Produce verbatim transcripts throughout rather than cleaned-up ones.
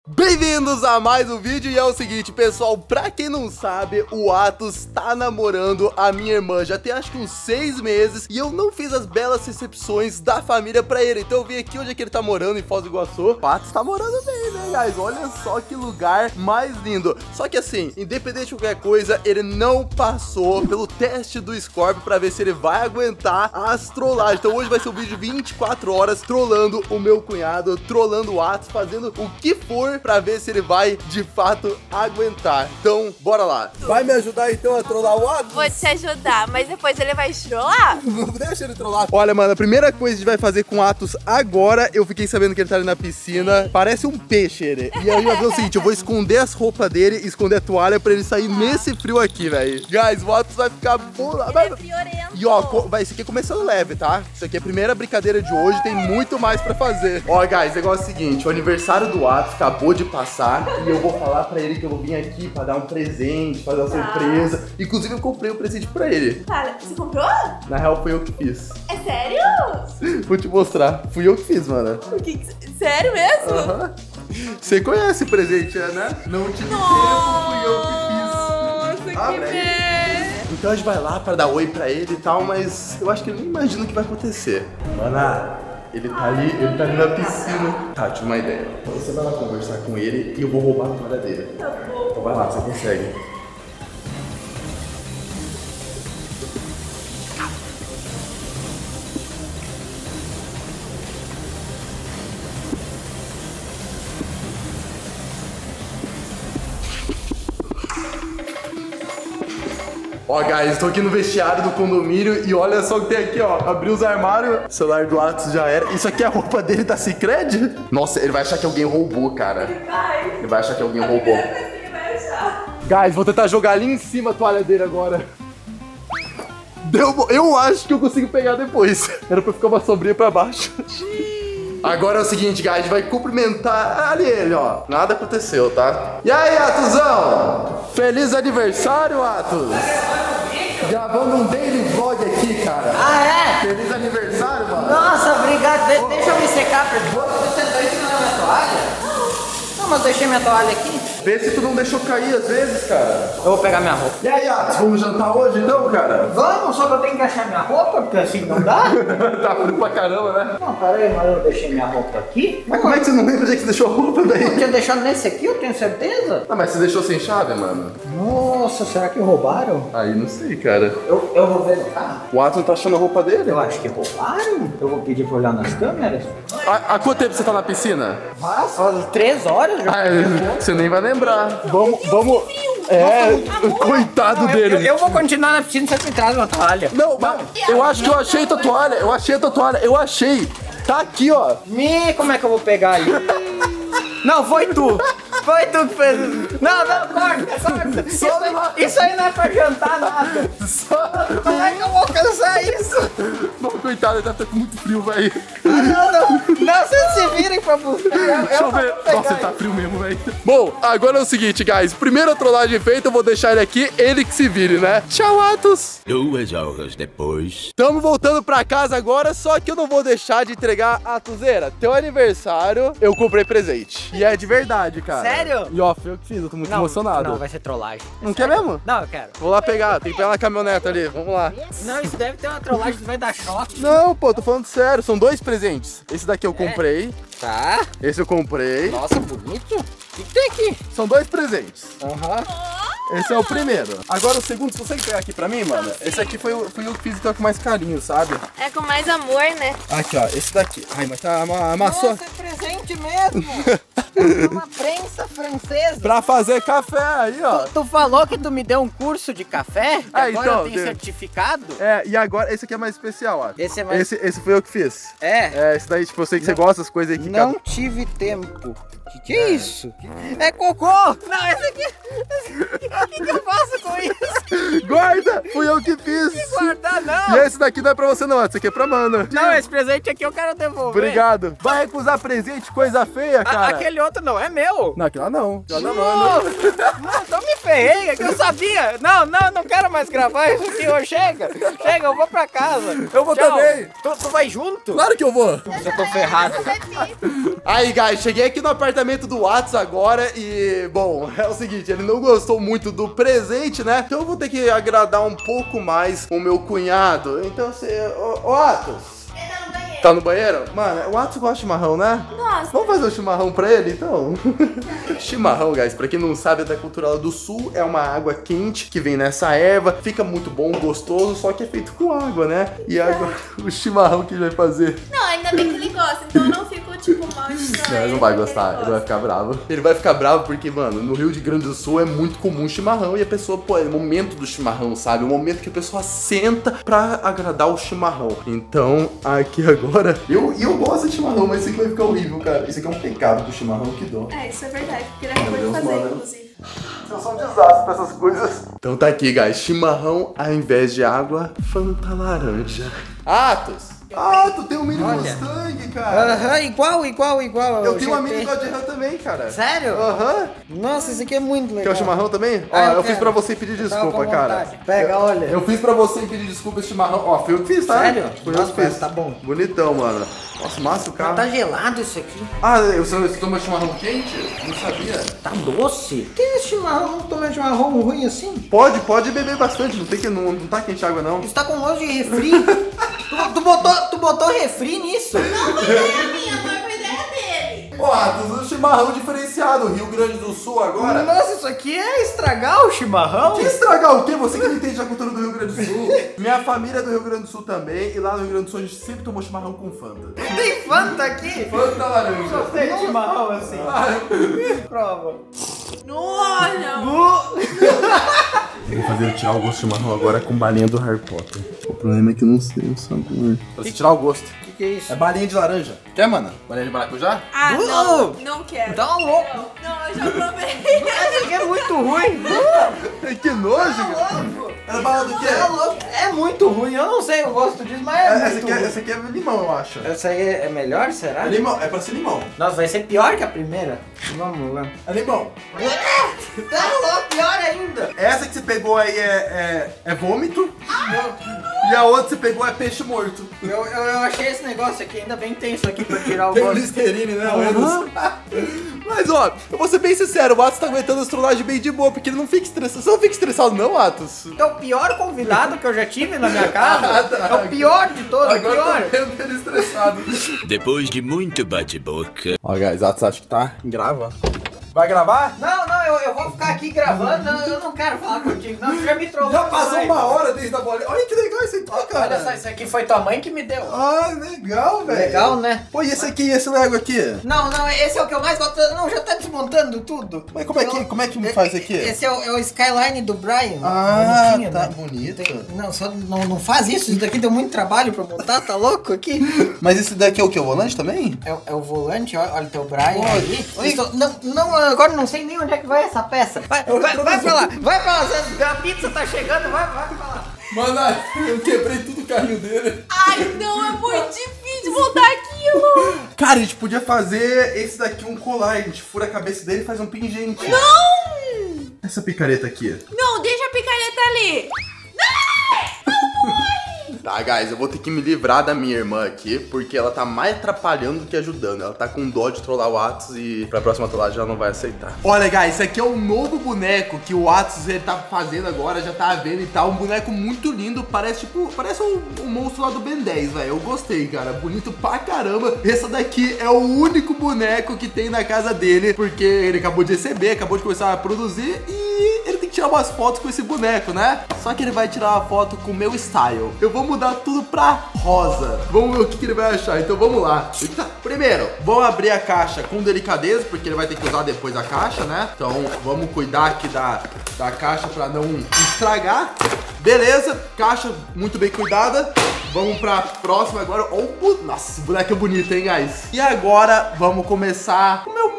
Bem-vindos a mais um vídeo e é o seguinte, pessoal, pra quem não sabe, o Atos tá namorando a minha irmã já tem acho que uns seis meses e eu não fiz as belas recepções da família pra ele, então eu vim aqui onde é que ele tá morando, em Foz do Iguaçu. O Atos tá morando bem, né, guys? Olha só que lugar mais lindo. Só que assim, independente de qualquer coisa, ele não passou pelo teste do Scorpio pra ver se ele vai aguentar as trollagens. Então hoje vai ser um vídeo de vinte e quatro horas trollando o meu cunhado, trollando o Atos, fazendo o que for pra ver se ele vai, de fato, aguentar. Então, bora lá. Vai me ajudar, então, a trollar o Atos? Vou te ajudar, mas depois ele vai trollar? Não deixa ele trollar. Olha, mano, a primeira coisa que a gente vai fazer com o Atos agora, eu fiquei sabendo que ele tá ali na piscina. Parece um peixe, ele. E aí eu vou fazer o seguinte, eu vou esconder as roupas dele, esconder a toalha pra ele sair ah. nesse frio aqui, velho. Guys, o Atos vai ficar bolado. Ele é friorento. E ó, vai, isso aqui é começando leve, tá? Isso aqui é a primeira brincadeira de hoje, tem muito mais pra fazer. Ó, guys, o negócio é o seguinte, o aniversário do Atos acabou de passar e eu vou falar pra ele que eu vou vir aqui pra dar um presente, fazer uma ah. surpresa. Inclusive eu comprei um presente pra ele. Fala, você comprou? Na real foi eu que fiz. É sério? Vou te mostrar, fui eu que fiz, mano. Que, sério mesmo? Aham. Você conhece o presente, né? Não tive tempo, fui eu que fiz. Nossa, que bem. Então a gente vai lá pra dar oi pra ele e tal, mas eu acho que ele nem imagina o que vai acontecer. Mana, ele tá ali, ele tá ali na piscina. Tá, tive uma ideia. Você vai lá conversar com ele e eu vou roubar a toalha dele. Tá bom. Então vai lá, você consegue. Ó, guys, tô aqui no vestiário do condomínio e olha só o que tem aqui, ó. Abri os armários, o celular do Atos já era. Isso aqui é a roupa dele da Cicred? Nossa, ele vai achar que alguém roubou, cara. Ele vai. Ele vai achar que alguém roubou. Ele vai achar. Guys, vou tentar jogar ali em cima a toalha dele agora. Deu, eu acho que eu consigo pegar depois. Era pra ficar uma sombrinha pra baixo. Agora é o seguinte, guys, a gente vai cumprimentar ali ele, ó. Nada aconteceu, tá? E aí, Atuzão? Feliz aniversário, Atos! Gravando um daily vlog aqui, cara. Ah, é? Feliz aniversário, mano. Nossa, obrigado. De deixa eu me secar, por favor. Você tá ensinando minha toalha? Não, mas deixei minha toalha aqui. Vê se tu não deixou cair às vezes, cara. Eu vou pegar minha roupa. E aí, Atos, vamos jantar hoje então, cara? Vamos, só que eu tenho que achar minha roupa, porque assim não dá. Tá frio pra caramba, né? Não, peraí, mas eu deixei minha roupa aqui. Mas como é que você não lembra onde é que você deixou a roupa daí? Eu tinha deixado nesse aqui, eu tenho certeza. Ah, mas você deixou sem chave, mano? Nossa, será que roubaram? Aí não sei, cara. Eu, eu vou ver no carro. O Atos tá achando a roupa dele? Eu acho que roubaram. Eu vou pedir pra olhar nas câmeras. Há, há quanto tempo você tá na piscina? Ah, faz três horas já. Ah, você nem vai lembrar. Vamos, vamos. É, coitado não, eu, dele. Eu, eu vou continuar na piscina se você me traz uma toalha. Não, mas eu acho que eu achei tua toalha. Eu achei a tua toalha. Eu achei. Tá aqui, ó. Me, como é que eu vou pegar ali? Não, foi tu. Foi tu que fez isso. Não, não, corta, corta. Isso, isso aí não é pra jantar nada. Só... Como é que eu vou alcançar isso? Não, coitado, ele deve estar com muito frio, velho. Não, não, não, vocês se virem pra buscar. Eu, Deixa eu, eu ver. Nossa, ele tá frio mesmo, velho. Bom, agora é o seguinte, guys. Primeira trollagem feita, eu vou deixar ele aqui, ele que se vire, né? Tchau, Atos. Duas horas depois. Tamo voltando pra casa agora, só que eu não vou deixar de entregar a Atuzeira. Teu aniversário, eu comprei presente. E é de verdade, cara. Sério? E ó, foi eu que fiz, eu tô muito não, emocionado. Não, vai ser trollagem. Não quer mesmo? Não, eu quero. Vou lá pegar, tem que pegar na caminhoneta ali, vamos lá. Não, isso deve ter uma trollagem que vai dar choque. Não, pô, tô falando sério, são dois presentes. Esse daqui eu comprei. É. Tá. Esse eu comprei. Nossa, bonito. O que, que tem aqui? São dois presentes. Aham. Uhum. Esse é o primeiro. Agora o segundo, você consegue pegar aqui pra mim, mano? Esse aqui foi, foi eu que fiz então com mais carinho, sabe? É com mais amor, né? Aqui, ó, esse daqui. Ai, mas tá ama amassou. Nossa, é presente mesmo. Uma prensa francesa. Pra fazer café aí, ó. Tu, tu falou que tu me deu um curso de café? Ah, agora então, eu tenho deu. certificado? É, e agora, esse aqui é mais especial, ó. Esse é mais... Esse, esse foi eu que fiz. É? É, esse daí, tipo, eu sei que você gosta das coisas aí que... Não cada... tive tempo. Que que é isso? É cocô! Não, esse aqui... O que, que eu faço com isso? Guarda! Fui eu que fiz! Que guardar, não! E esse daqui não é pra você não, esse aqui é pra Mana. Não, esse presente aqui eu quero devolver. Obrigado. Vai recusar presente, coisa feia, cara. A, aquele outro não é meu. Não, aquilo lá não. Aquilo lá não, não, não, tô me ferrei, é que eu sabia. Não, não, não quero mais gravar isso aqui. Ô, chega, chega, eu vou pra casa. Eu vou Tchau. também. Tu, tu vai junto? Claro que eu vou. Eu tô ferrado. Aí, guys, cheguei aqui no apartamento do Atos agora e, bom, é o seguinte, ele não gostou muito do presente, né? Então eu vou ter que agradar um pouco mais o meu cunhado. Então você... Ô, ô Atos... Tá no banheiro? Mano, o Atos gosta de chimarrão, né? Nossa. Vamos fazer um chimarrão pra ele, então? Chimarrão, guys, pra quem não sabe, é da cultura lá do sul. É uma água quente que vem nessa erva. Fica muito bom, gostoso, só que é feito com água, né? E água, o chimarrão que ele vai fazer. Não, ainda bem que ele gosta, então eu não fico, tipo, mal de Não, ele não vai gostar, ele vai ficar bravo. Ele vai ficar bravo porque, mano, no Rio de Grande do Sul é muito comum chimarrão e a pessoa, pô, é o momento do chimarrão, sabe? O momento que a pessoa senta pra agradar o chimarrão. Então, aqui agora... Eu, eu gosto de chimarrão, mas isso aqui vai ficar horrível, cara. Isso aqui é um pecado do chimarrão, que dó. É, isso é verdade, porque ele acabou de fazer, inclusive. Eu sou um desastre pra essas coisas. Então tá aqui, guys. Chimarrão ao invés de água, Fanta laranja. Atos! Ah, tu tem um mini Olha. Mustang, cara. Aham, igual, igual, igual. Eu ao tenho um G T. amigo do Adriano também, cara. Sério? Aham. Nossa, esse aqui é muito legal. Quer o chimarrão também? Ah, Ó, eu eu fiz quero. pra você pedir Eu tava desculpa, com cara. vontade. Pega, olha. Eu fiz pra você pedir desculpa esse chimarrão. Ó, foi eu que fiz, tá? Sério? Foi eu Nossa, que fiz. mas tá bom. Bonitão, mano. Nossa, massa o carro. Tá gelado isso aqui. Ah, você, você toma chimarrão quente? Não sabia. Tá doce. Tem esse chimarrão, não toma chimarrão ruim assim? Pode, pode beber bastante. Não tem que não, não tá quente água, não. Isso tá com gosto de refri. tu, tu, botou, tu botou refri nisso? Não foi ideia minha, foi ideia dele. Ó, Atos, um chimarrão diferenciado. Rio Grande do Sul agora. Nossa, isso aqui é estragar o chimarrão? Que estragar o quê? Você que não entende a cultura do Rio Grande do Sul. Minha família é do Rio Grande do Sul também. E lá no Rio Grande do Sul a gente sempre tomou chimarrão com Fanta. Tem Fanta aqui? Fanta laranja. Tem chimarrão assim. Prova. Nossa. Eu vou fazer eu tirar o gosto de chimarrão agora com balinha do Harry Potter. O problema é que eu não sei o sabor. Pra você tirar o gosto. O que, que é isso? É balinha de laranja. Quer, mana? Balinha de maracujá? Ah, Uh! não, não quero. Tá louco. Não, não, eu já provei. Esse aqui é muito ruim. Que nojo, cara. É bala do quê? Tá louco. É muito ruim. Eu não sei o gosto disso, mas é, É, muito essa, aqui é, ruim. essa aqui é limão, eu acho. Essa aí é melhor, será? É limão, é pra ser limão. Nossa, vai ser pior que a primeira. Vamos lá. É limão. Tá louco, pior ainda. Essa que você pegou aí é, é, é vômito. E a outra que você pegou é peixe morto. Eu, eu, eu achei esse negócio aqui, ainda bem que tem isso aqui pra tirar o Tem o gosto. Listerine, né? Mas ó, eu vou ser bem sincero, o Atos tá aguentando as trollagens bem de boa, porque ele não fica estressado. Você não fica estressado não, Atos? É o pior convidado que eu já tive na minha casa. Ah, tá. É o pior de todos, o Agora pior. eu tô vendo ele estressado. Depois de muito bate-boca, Ó, guys, Atos acho que tá gravando. Vai gravar? Não, não, eu, eu vou ficar aqui gravando, não, eu não quero falar contigo, não, você já me trollou. Já passou demais. uma hora desde a bolinha. Olha que legal esse aqui, cara. Olha só, isso aqui foi tua mãe que me deu. Ah, legal, velho. Legal, né? Pô, e esse aqui, esse Lego aqui? Não, não, esse é o que eu mais gosto. Não, já tá desmontando tudo. Mas como é que, Eu- como é que faz aqui? Esse é o, é o Skyline do Brian. Ah, Bonitinho, tá né? bonito. Tem- Não, só não, não faz isso, isso daqui deu muito trabalho pra montar, tá louco aqui? Mas esse daqui é o que? O volante também? É, o- é o volante, olha, olha o teu Brian Olha, aí. olha. Isso- não, não, agora não sei nem onde é que vai essa peça. Vai, vai, vai pra lá, vai pra lá, a pizza tá chegando, vai, vai pra lá. Mano, eu quebrei tudo o carrinho dele. Ai, não, é muito difícil voltar aquilo. Cara, a gente podia fazer esse daqui um colar. A gente fura a cabeça dele e faz um pingente. Não! Essa picareta aqui. Não, deixa a picareta ali. Tá, guys, eu vou ter que me livrar da minha irmã aqui, porque ela tá mais atrapalhando do que ajudando. Ela tá com dó de trollar o Atos e pra próxima trollagem ela não vai aceitar. Olha, guys, esse aqui é o novo boneco que o Atos ele tá fazendo agora, já tá vendo e tal. Um boneco muito lindo, parece tipo, parece um, um monstro lá do Ben dez, velho. Eu gostei, cara, bonito pra caramba. Esse daqui é o único boneco que tem na casa dele, porque ele acabou de receber, acabou de começar a produzir e ele tem que tirar umas fotos com esse boneco, né? Só que ele vai tirar uma foto com o meu style. Eu vou mudar tudo pra rosa. Vamos ver o que, que ele vai achar. Então vamos lá. Eita. Primeiro, vamos abrir a caixa com delicadeza, porque ele vai ter que usar depois a caixa, né? Então vamos cuidar aqui da, da caixa pra não estragar. Beleza, caixa muito bem cuidada. Vamos pra próxima agora. Oh, bu... Nossa, esse boneco é bonito, hein, guys? E agora vamos começar o meu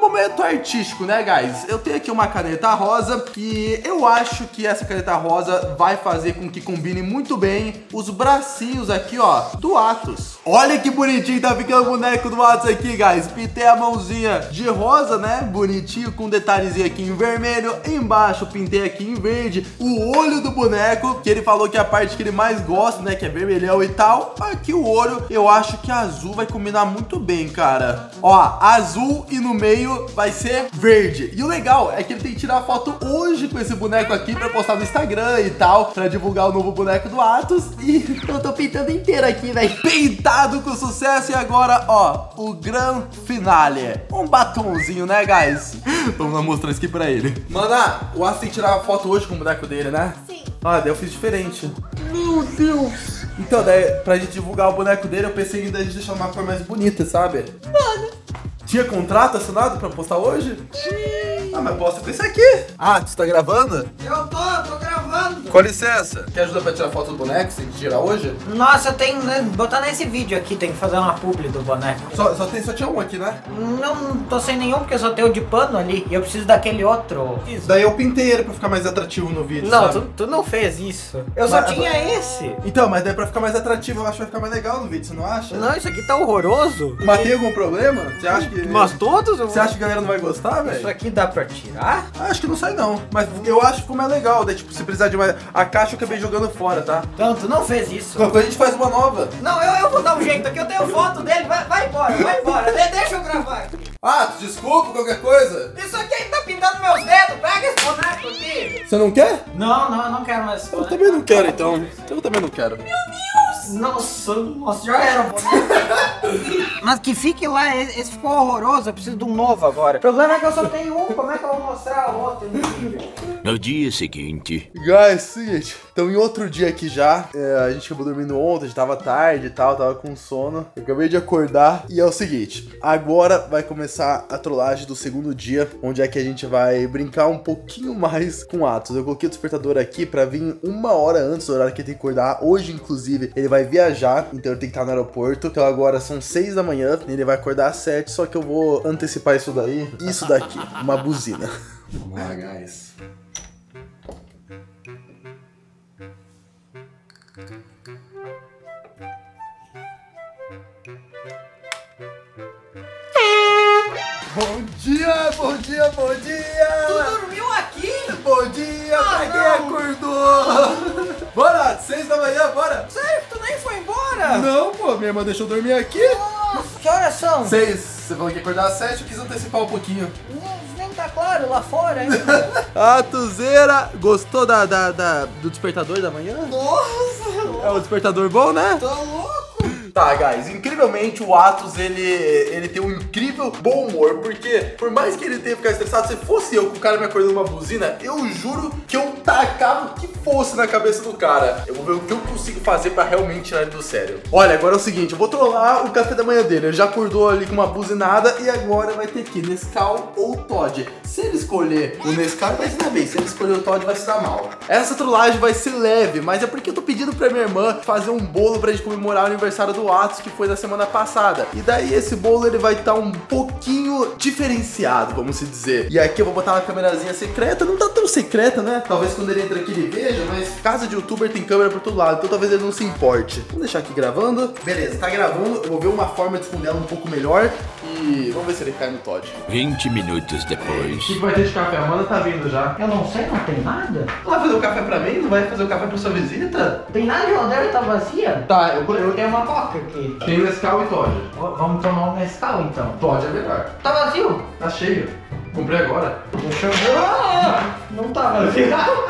momento artístico, né, guys? Eu tenho aqui uma caneta rosa que eu acho que essa caneta rosa vai fazer com que combine muito bem os bracinhos aqui, ó, do Atos. Olha que bonitinho tá ficando o boneco do Atos aqui, guys. Pintei a mãozinha de rosa, né? Bonitinho, com um detalhezinho aqui em vermelho. Embaixo pintei aqui em verde o olho do boneco, que ele falou que é a parte que ele mais gosta, né? Que é vermelhão e tal. Aqui o olho, eu acho que azul vai combinar muito bem, cara. Ó, azul e no meio vai ser verde. E o legal é que ele tem que tirar foto hoje com esse boneco aqui pra postar no Instagram e tal, pra divulgar o novo boneco do Atos. E eu tô pintando inteiro aqui, velho. Pintado com sucesso. E agora, ó, o gran finale. Um batonzinho, né, guys? Vamos lá mostrar isso aqui pra ele. Mana, o Atos tem que tirar a foto hoje com o boneco dele, né? Sim. Ah, daí eu fiz diferente. Meu Deus. Então, daí, pra gente divulgar o boneco dele, eu pensei em gente deixar uma cor mais bonita, sabe? Mano. Tinha contrato assinado pra postar hoje? Sim. Ah, mas posta com esse aqui. Ah, tu tá gravando? Eu tô, tô gravando. Com licença. Quer ajuda pra tirar foto do boneco? Você tem que tirar hoje? Nossa, eu tenho, né, botar nesse vídeo aqui, tem que fazer uma publi do boneco. Só, só, tem, só tinha um aqui, né? Não, não tô sem nenhum, porque só tem o de pano ali. E eu preciso daquele outro. Daí eu pintei ele pra ficar mais atrativo no vídeo, Não, sabe? tu, tu não fez isso. Eu só Mas- tinha esse. Então, mas daí pra ficar mais atrativo, eu acho que vai ficar mais legal no vídeo, você não acha? Não, isso aqui tá horroroso. Mas tem algum problema? Você acha que... Mas todos eu Você acha que a galera não vai gostar, velho? Isso aqui dá pra tirar? Ah, acho que não sai não, mas eu acho que ficou mais legal, daí tipo, se precisar de mais... A caixa eu acabei jogando fora, tá? Não, tu não fez isso. Qualquer coisa a gente faz uma nova. Não, eu, eu vou dar um jeito aqui, eu tenho foto dele. Vai, vai embora, vai embora. De, deixa eu gravar aqui. Ah, desculpa, qualquer coisa. Isso aqui aí tá pintando meus dedos. Pega esse boneco aqui. Você não quer? Não, não, eu não quero mais esse Eu boneco. também não quero, então. Eu também não quero. Nossa, nossa, já era o boneco. Mas que fique lá, esse esse ficou horroroso, eu preciso de um novo agora. O problema é que eu só tenho um, como é que eu vou mostrar o outro no vídeo? No dia seguinte, Guys, seguinte, então em outro dia aqui já, é, a gente acabou dormindo ontem, já tava tarde e tal, tava com sono. Eu acabei de acordar e é o seguinte, agora vai começar a trollagem do segundo dia, onde é que a gente vai brincar um pouquinho mais com Atos. Eu coloquei o despertador aqui pra vir uma hora antes do horário que ele tem que acordar. Hoje, inclusive, ele vai viajar, então ele tem que estar no aeroporto. Então agora são seis da manhã, ele vai acordar às sete, só que eu vou antecipar isso daí, isso daqui, uma buzina. Vamos lá, guys. Bom dia, bom dia, bom dia! Tu dormiu aqui? Bom dia Ah, pra quem não. acordou! Bora, seis da manhã, bora! Sério, tu nem foi embora? Não, pô, minha irmã deixou eu dormir aqui. Nossa, que horas são? Seis, você falou que ia acordar às sete, eu quis antecipar um pouquinho. Não, nem tá claro lá fora ainda. A Tuzeira, gostou da, da, da- do despertador da manhã? Nossa, É um despertador bom, né? tô louco. Tá, guys, incrivelmente o Atos, ele, ele tem um incrível bom humor, porque por mais que ele tenha ficado estressado, se fosse eu com o cara me acordando uma buzina, eu juro que eu tacava o que fosse na cabeça do cara. Eu vou ver o que eu consigo fazer pra realmente tirar ele do sério. Olha, agora é o seguinte, eu vou trollar o café da manhã dele. Ele já acordou ali com uma buzinada e agora vai ter que Nescau ou Todd. Se ele escolher o Nescau, vai se dar bem. Se ele escolher o Todd, vai se dar mal. Essa trollagem vai ser leve, mas é porque eu tô pedindo pra minha irmã fazer um bolo pra gente comemorar o aniversário do Atos, que foi na semana passada. E daí esse bolo ele vai estar um pouquinho diferenciado, vamos se dizer. E aqui eu vou botar uma câmerazinha secreta, não tá tão secreta, né? Talvez quando ele entra aqui ele veja, mas casa de youtuber tem câmera por todo lado, então talvez ele não se importe. Vamos deixar aqui gravando. Beleza, tá gravando, eu vou ver uma forma de esconder ela um pouco melhor e vamos ver se ele cai no Todd. vinte minutos depois. O que vai ter de café? A Amanda tá vindo já. Eu não sei, não tem nada. Não vai fazer o café pra mim? Não vai fazer o café pra sua visita? Tem nada, a geladeira tá vazia? Tá, eu, Eu tenho uma coca aqui. Tem Nescau e Todd. Ó, vamos tomar um Nescau então. Todd é melhor. Tá vazio? Tá cheio. Comprei agora. Deixa eu ver. Ah, não tá vazio.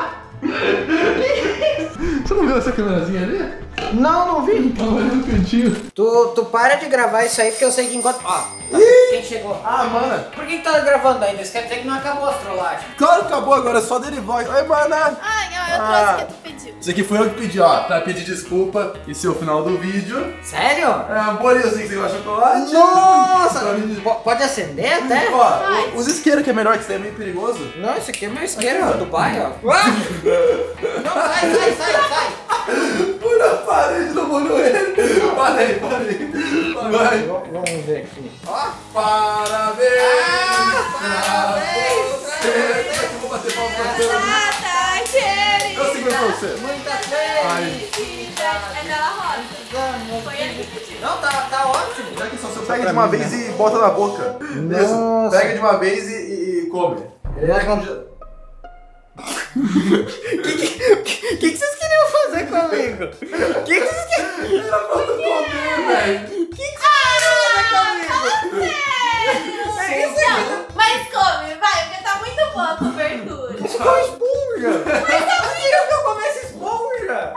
Você não viu essa câmerazinha ali? Não, não vi. Tava ali no cantinho. Tu, tu para de gravar isso aí porque eu sei que enquanto... Ó, quem chegou? Ah, mana. Por que que tá gravando ainda? Isso quer dizer que não acabou a trollagem. Claro que acabou agora, é só dele voz. Oi, mana. Ai, eu, eu Ah. trouxe o que tu pediu. Isso aqui foi eu que pedi, ó, pra pedir desculpa. Esse é o final do vídeo. Sério? É um bolinho assim que você gosta de chocolate. Nossa! Pra mim- Po- Pode acender até? Ó, Vai. os isqueiros que é melhor, que isso daí é meio perigoso. Não, isso aqui é meu isqueiro, ó, Dubai, ó. Ah! Não, sai, sai, sai, sai. Foi na parede, não molhou ele. Parei, parei. Vai. Vamos ver aqui. Ó, parabéns! Ah, parabéns! Eu vou bater palma pra você. Eu seguro pra você. Muita felicidade. É dela rosa. Foi ele que pediu. Não, tá, tá ótimo. Já que só você pega de uma vez e bota na boca. Isso. Pega de uma vez e, e come. É, O que, que, que, que vocês queriam fazer comigo? O que, que vocês queriam? Era pra tu comer, velho. O que, que vocês queriam fazer comigo? Não, mas come, vai, porque tá muito boa a cobertura. Isso foi uma esponja. Mas vocês queriam que eu comesse esponja?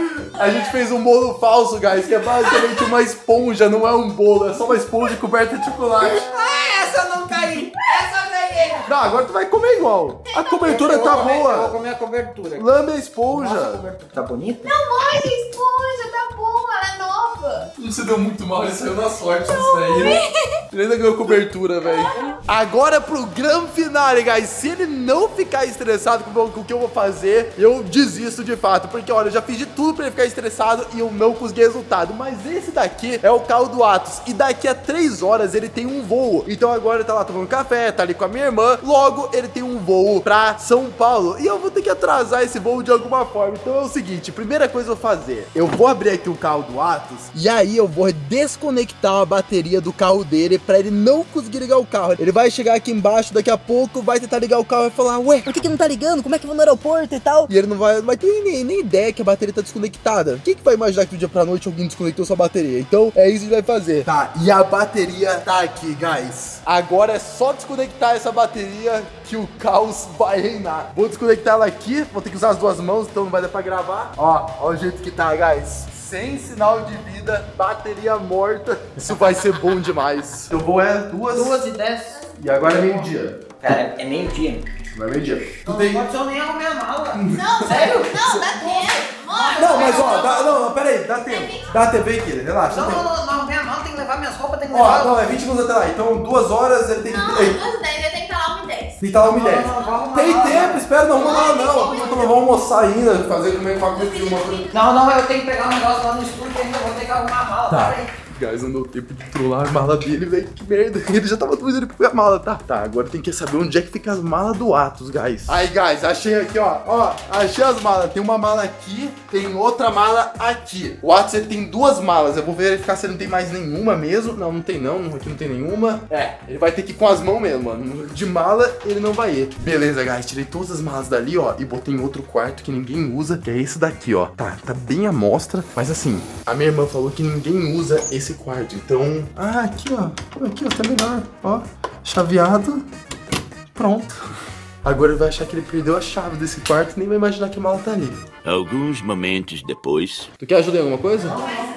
A gente fez um bolo falso, guys, que é basicamente uma esponja, não é um bolo, é só uma esponja coberta de chocolate. Ah, essa eu não caí. Essa eu ganhei. Não, agora tu vai comer igual. A cobertura eu tá vou comer, boa. Eu vou comer a cobertura. Lambe a esponja. Nossa, a cobertura tá bonita? Não morre a esponja, tá boa, ela é nova. Você deu muito mal, ele saiu na sorte disso daí. Ele ainda ganhou cobertura, velho. Agora pro grande finale, guys. Se ele não ficar estressado com o que eu vou fazer, eu desisto de fato. Porque, olha, eu já fiz de tudo pra ele ficar estressado e eu não consegui resultado. Mas esse daqui é o carro do Atos. E daqui a três horas ele tem um voo. Então agora ele tá lá tomando café, tá ali com a minha irmã. Logo, ele tem um voo pra São Paulo. E eu vou ter que atrasar esse voo de alguma forma. Então é o seguinte, primeira coisa que eu vou fazer. Eu vou abrir aqui o carro do Atos. E aí eu vou desconectar a bateria do carro dele pra ele não conseguir ligar o carro. Ele vai chegar aqui embaixo, daqui a pouco vai tentar ligar o carro e vai falar: ué, por que que não tá ligando? Como é que eu vou no aeroporto e tal? E ele não vai, não vai ter nem, nem ideia que a bateria tá desconectada. Quem que vai imaginar que do dia pra noite alguém desconectou sua bateria? Então é isso que ele vai fazer. Tá, e a bateria tá aqui, guys. Agora é só desconectar essa bateria que o caos vai reinar. Vou desconectar ela aqui, vou ter que usar as duas mãos, então não vai dar pra gravar. Ó, ó o jeito que tá, guys. Sem sinal de vida, bateria morta. Isso vai ser bom demais. Eu vou é duas. Duas e dez. E agora é meio-dia. Cara, é meio-dia. Agora é meio-dia. Tu Não tem... pode ser eu nem arrumar a mala. Não, Sério? Não, dá tempo. Mano, Não, mas ó, dá, não, não, pera aí, dá tempo. Dá tempo aí, Kira, relaxa. Não, dá não, tempo. não, não arrumei a mala, tem que levar minhas roupas, tem que Ó, levar. não, é vinte minutos até lá. Então, duas horas ele tem que. Não, Ei, duas e dez, eu tenho que estar lá uma e dez. tem que estar lá uma e dez. Não, não, vamos Tem lá. tempo, espera, não arruma nada não. Então, vamos almoçar ainda, fazer comer uma coisa, uma coisa. Não, não, eu tenho que pegar um negócio lá no estúdio que ainda vou ter que arrumar a mala. Tá. Pera aí. Guys, não deu tempo de trollar a mala dele, velho. Que merda. Ele já tava doido ele pra pegar a mala, tá? Tá, agora tem que saber onde é que fica as malas do Atos, guys. Aí, guys, achei aqui, ó. Ó, achei as malas. Tem uma mala aqui, tem outra mala aqui. O Atos, ele tem duas malas. Eu vou verificar se ele não tem mais nenhuma mesmo. Não, não tem não. Aqui não tem nenhuma. É, ele vai ter que ir com as mãos mesmo, mano. De mala, ele não vai ir. Beleza, guys. Tirei todas as malas dali, ó. E botei em outro quarto que ninguém usa, que é esse daqui, ó. Tá, tá bem à mostra. Mas assim, a minha irmã falou que ninguém usa esse quarto. Então... Ah, aqui, ó. Pô, aqui, ó. Tá melhor. Ó. Chaveado. Pronto. Agora ele vai achar que ele perdeu a chave desse quarto e nem vai imaginar que a mala tá ali. Alguns momentos depois. Tu quer ajuda em alguma coisa?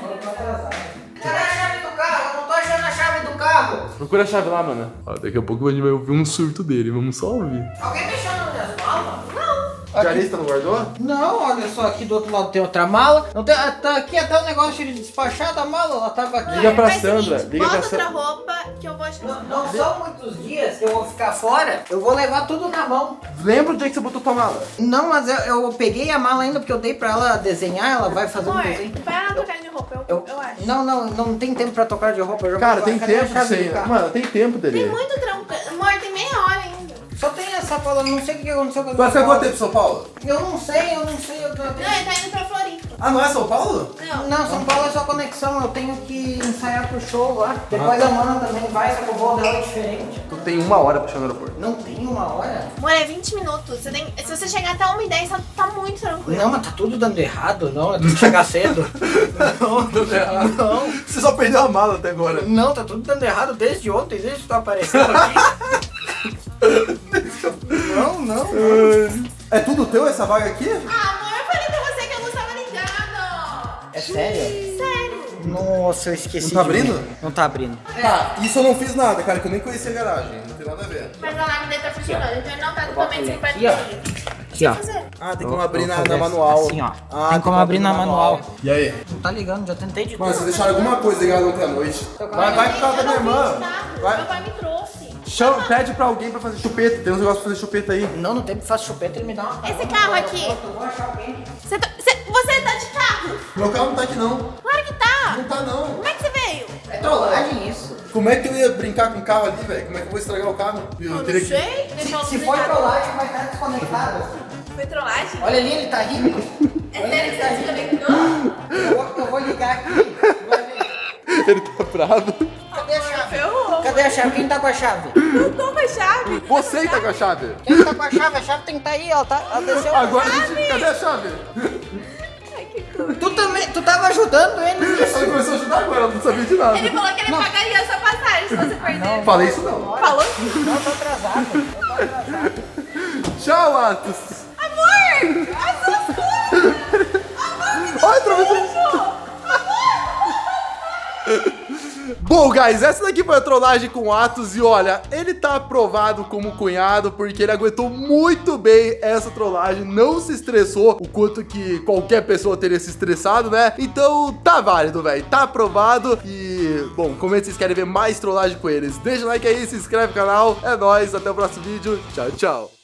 Cadê a chave do carro? Eu não tô achando a chave do carro. Procura a chave lá, mano. Ó, daqui a pouco a gente vai ouvir um surto dele. Vamos só ouvir. Alguém mexeu nas minhas malas? Não. A Jarista não guardou? Não, olha só, aqui do outro lado tem outra mala. Não tem, tá aqui até o negócio de despachar da mala, ela tava aqui. Liga pra Faz o Sandra, seguinte, liga pra bota outra Sandra. roupa que eu vou Não, ajudar. não são muitos dias que eu vou ficar fora, eu vou levar tudo na mão. Lembra onde é que você botou tua mala? Não, mas eu, eu peguei a mala ainda porque eu dei pra ela desenhar, ela vai fazer um Amor, desenho. vai lá trocar de roupa, eu, Eu, eu acho. não, não, não tem tempo pra trocar de roupa. Eu já Cara, vou- tem cadê a tempo chave sem. do carro? Mano, tem tempo Tem dele. muito tranquilo. Amor, tem meia hora ainda. Só tem essa fala, não sei o que aconteceu com a Tu vai minha ficar mala. quanto tempo em São Paulo? Eu não sei, eu não sei. Eu tô... Não, ele tá indo pra Floripa. Ah, não é São Paulo? Não. Não, São Paulo é só conexão, eu tenho que ensaiar pro show lá. Depois a Mana também vai, só que o voo dela é diferente. Tu tem uma hora pra chegar no aeroporto. Não tem uma hora? Amor, é vinte minutos. Você tem, se você chegar até uma e dez, tá, tá muito tranquilo. Não, mas tá tudo dando errado, não, eu tenho que chegar cedo. Não, Deu errado. não. Você só perdeu a mala até agora. Não, tá tudo dando errado desde ontem, desde que tu apareceu aqui. Não, não, não. É tudo teu essa vaga aqui? Ah, amor, eu falei pra você que eu não estava ligado. É sério? Sério. Nossa, eu esqueci. Não tá de abrindo? ver. Não tá abrindo. Tá, isso eu não fiz nada, cara, que eu nem conhecia a garagem. Não tem nada a ver. Mas a nave dele tá funcionando, então ele não tá totalmente sem aqui, ó. bateria. Aqui, ó. Fazer. Ah, tem Eu- como abrir eu na, vou na fazer manual. assim, ó. Ah, Tem como abrir na manual. E aí? Não tá ligando, já tentei de Mano, tudo. vocês deixaram alguma coisa ligada ontem à noite. Vai, vai com o carro da minha Eu não irmã. vi nada. Meu Vai. pai me trouxe. Chama, pede pra alguém pra fazer chupeta. Tem uns negócios pra fazer chupeta aí. Não, no tempo que faço chupeta, ele me dá uma... Esse carro aqui. Eu vou achar alguém. Você tá, você, você tá de carro? Meu carro não tá aqui não. Claro que tá. Não tá não. Como é que você veio? É trollagem isso. Como é que eu ia brincar com o carro ali, velho? Como é que eu vou estragar o carro? Eu Eu não teria que... sei. Deixa eu Se for desligar. trollagem, vai estar desconectado. Foi trollagem? Olha ali, ele tá rindo. É sério que você desconectou? Eu vou, eu vou ligar aqui. Vai ver. Ele tá bravo. Cadê a chave? Ferrou. Cadê a chave? Quem tá com a chave? Não tô com a chave. Você tá com a chave. Quem tá com a chave? A chave tem que estar aí, ó. Tá, ela desceu. Agora a gente... Cadê a chave? Ai, que coisa. Tu também, tu tava ajudando ele nisso. Ela começou a ajudar agora, ela não sabia de nada. Ele falou que ele pagaria a sua passagem se você perder. Falei isso não. Falou? Não, eu tô atrasado. Eu tô atrasado. Tchau, Atos. Amor! As suas coisas! Olha, atravessou. Bom, guys, essa daqui foi a trollagem com o Atos e olha, ele tá aprovado como cunhado porque ele aguentou muito bem essa trollagem, não se estressou o quanto que qualquer pessoa teria se estressado, né? Então tá válido, velho, tá aprovado e, bom, comenta se vocês querem ver mais trollagem com eles. Deixa o like aí, se inscreve no canal, é nóis, até o próximo vídeo, tchau, tchau.